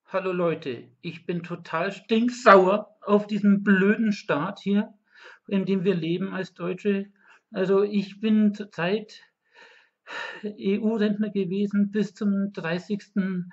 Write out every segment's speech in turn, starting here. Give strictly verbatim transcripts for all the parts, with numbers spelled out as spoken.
Hallo Leute, ich bin total stinksauer auf diesen blöden Staat hier, in dem wir leben als Deutsche. Also ich bin zurzeit E U-Rentner gewesen bis zum dreißigsten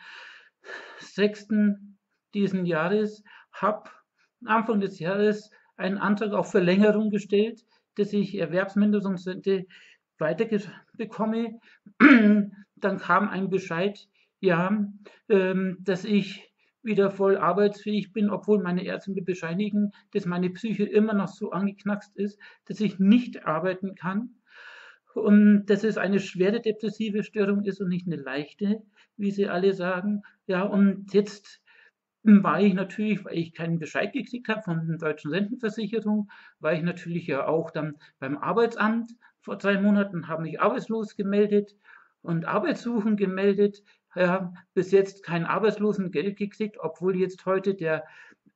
sechsten diesen Jahres, habe Anfang des Jahres einen Antrag auf Verlängerung gestellt, dass ich Erwerbsminderungsrente weiterbekomme. Dann kam ein Bescheid, ja, ähm, dass ich wieder voll arbeitsfähig bin, obwohl meine Ärzte mir bescheinigen, dass meine Psyche immer noch so angeknackst ist, dass ich nicht arbeiten kann und dass es eine schwere depressive Störung ist und nicht eine leichte, wie sie alle sagen. Ja, und jetzt war ich natürlich, weil ich keinen Bescheid gekriegt habe von der deutschen Rentenversicherung, war ich natürlich ja auch dann beim Arbeitsamt vor drei Monaten, habe mich arbeitslos gemeldet und arbeitssuchend gemeldet. Ja, bis jetzt kein Arbeitslosengeld gekriegt, obwohl jetzt heute der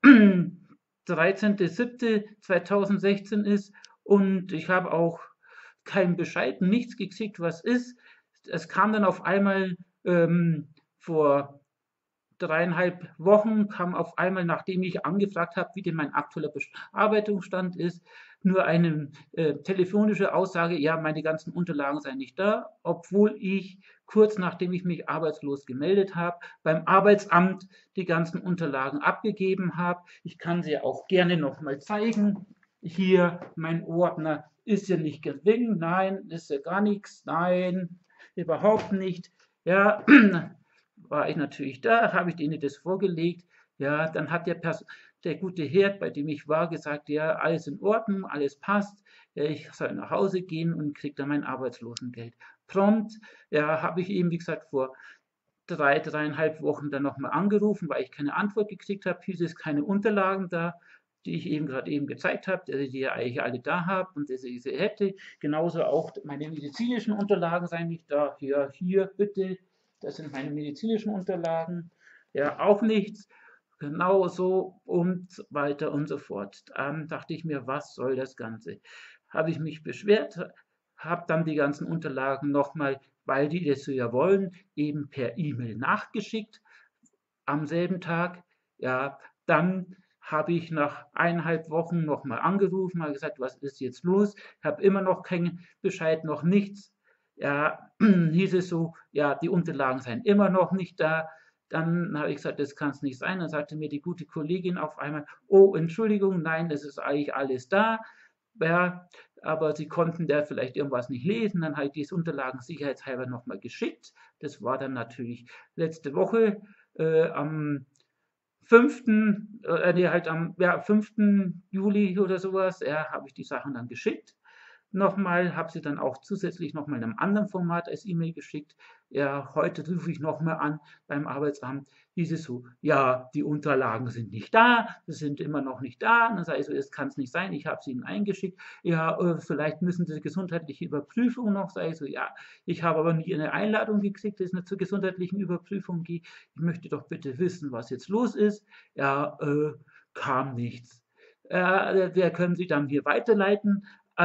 dreizehnter siebter zweitausendsechzehn ist und ich habe auch keinen Bescheid, nichts gekriegt, was ist. Es kam dann auf einmal ähm, vor dreieinhalb Wochen kam auf einmal, nachdem ich angefragt habe, wie denn mein aktueller Bearbeitungsstand ist, nur eine äh, telefonische Aussage, ja, meine ganzen Unterlagen seien nicht da, obwohl ich kurz nachdem ich mich arbeitslos gemeldet habe, beim Arbeitsamt die ganzen Unterlagen abgegeben habe. Ich kann sie auch gerne nochmal zeigen. Hier, mein Ordner ist ja nicht gering, nein, ist ja gar nichts, nein, überhaupt nicht. Ja, war ich natürlich da, habe ich denen das vorgelegt. Ja, dann hat der, Pers der gute Herd, bei dem ich war, gesagt, ja, alles in Ordnung, alles passt. Ja, ich soll nach Hause gehen und kriege dann mein Arbeitslosengeld. Prompt, ja, habe ich eben, wie gesagt, vor drei, dreieinhalb Wochen dann nochmal angerufen, weil ich keine Antwort gekriegt habe. Hieß es keine Unterlagen da, die ich eben gerade eben gezeigt habe, dass ich die ja eigentlich alle da habe und dass ich sie hätte. Genauso auch meine medizinischen Unterlagen seien nicht da. Hier, hier, bitte, das sind meine medizinischen Unterlagen. Ja, auch nichts. Genauso und weiter und so fort. Dann dachte ich mir, was soll das Ganze? Habe ich mich beschwert, habe dann die ganzen Unterlagen nochmal, weil die das so ja wollen, eben per E-Mail nachgeschickt am selben Tag. Ja, dann habe ich nach eineinhalb Wochen nochmal angerufen, habe gesagt, was ist jetzt los? Habe immer noch keinen Bescheid, noch nichts. Ja, hieß es so, ja, die Unterlagen seien immer noch nicht da. Dann habe ich gesagt, das kann es nicht sein. Dann sagte mir die gute Kollegin auf einmal, oh, Entschuldigung, nein, es ist eigentlich alles da. Ja, aber sie konnten da vielleicht irgendwas nicht lesen. Dann habe ich die Unterlagen sicherheitshalber nochmal geschickt. Das war dann natürlich letzte Woche äh, am fünften Äh, nee, halt am ja, fünften Juli oder sowas, ja, habe ich die Sachen dann geschickt nochmal, habe sie dann auch zusätzlich nochmal in einem anderen Format als E-Mail geschickt. Ja, heute rufe ich nochmal an beim Arbeitsamt. Hieß es so, ja, die Unterlagen sind nicht da, sie sind immer noch nicht da. Und dann sage ich so, das kann es nicht sein, ich habe sie Ihnen eingeschickt. Ja, äh, vielleicht müssen Sie gesundheitliche Überprüfung noch. Sage ich so, ja, ich habe aber nie eine Einladung gekriegt, dass es zur gesundheitlichen Überprüfung geht. Ich möchte doch bitte wissen, was jetzt los ist. Ja, äh, kam nichts. Äh, der können Sie dann hier weiterleiten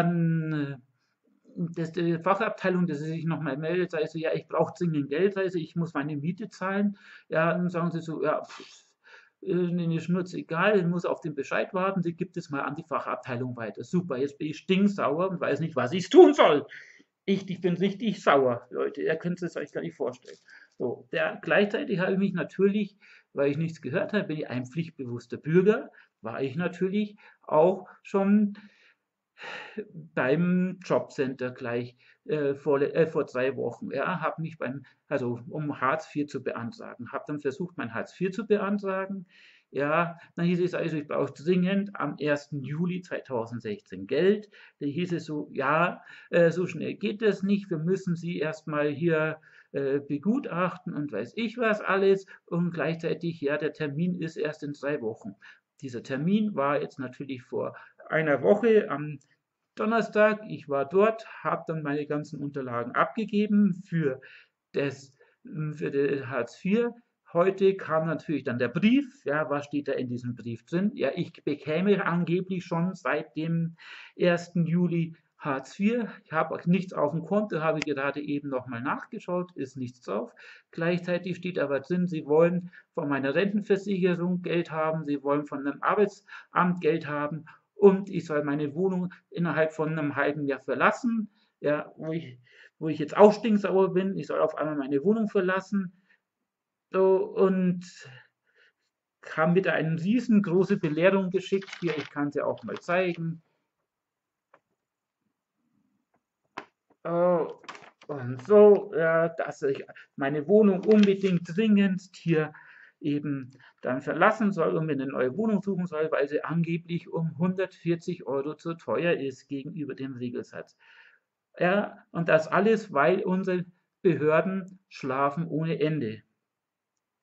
an das, die Fachabteilung, dass sie sich nochmal meldet, sei so, ja, ich brauche dringend Geld, sei so, ich muss meine Miete zahlen. Ja, dann sagen sie so, ja, pff, äh, nee, Schnurz, egal, ich muss auf den Bescheid warten, sie gibt es mal an die Fachabteilung weiter. Super, jetzt bin ich stinksauer und weiß nicht, was ich tun soll. Ich, ich bin richtig sauer, Leute, ihr könnt es euch gar nicht vorstellen. So, der, gleichzeitig habe ich mich natürlich, weil ich nichts gehört habe, bin ich ein pflichtbewusster Bürger, war ich natürlich auch schon beim Jobcenter gleich äh, vor, äh, vor zwei Wochen. Ja, habe mich beim, also um Hartz vier zu beantragen, habe dann versucht, mein Hartz vier zu beantragen. Ja, dann hieß es also, ich brauche dringend am ersten Juli zweitausendsechzehn Geld. Da hieß es so, ja, äh, so schnell geht das nicht, wir müssen Sie erstmal hier äh, begutachten und weiß ich was alles. Und gleichzeitig, ja, der Termin ist erst in drei Wochen. Dieser Termin war jetzt natürlich vor einer Woche am Donnerstag. Ich war dort, habe dann meine ganzen Unterlagen abgegeben für das für die Hartz vier. Heute kam natürlich dann der Brief. Ja, was steht da in diesem Brief drin? Ja, ich bekäme angeblich schon seit dem ersten Juli Hartz vier, ich habe nichts auf dem Konto, habe gerade eben nochmal nachgeschaut, ist nichts drauf. Gleichzeitig steht aber drin, Sie wollen von meiner Rentenversicherung Geld haben, Sie wollen von einem Arbeitsamt Geld haben und ich soll meine Wohnung innerhalb von einem halben Jahr verlassen, ja, wo ich, wo ich jetzt auch stinksauer bin, ich soll auf einmal meine Wohnung verlassen. So, und haben mir da eine riesengroße Belehrung geschickt. Hier, ich kann sie auch mal zeigen. Oh, und so, ja, dass ich meine Wohnung unbedingt dringend hier eben dann verlassen soll und mir eine neue Wohnung suchen soll, weil sie angeblich um hundertvierzig Euro zu teuer ist gegenüber dem Regelsatz. Ja, und das alles, weil unsere Behörden schlafen ohne Ende.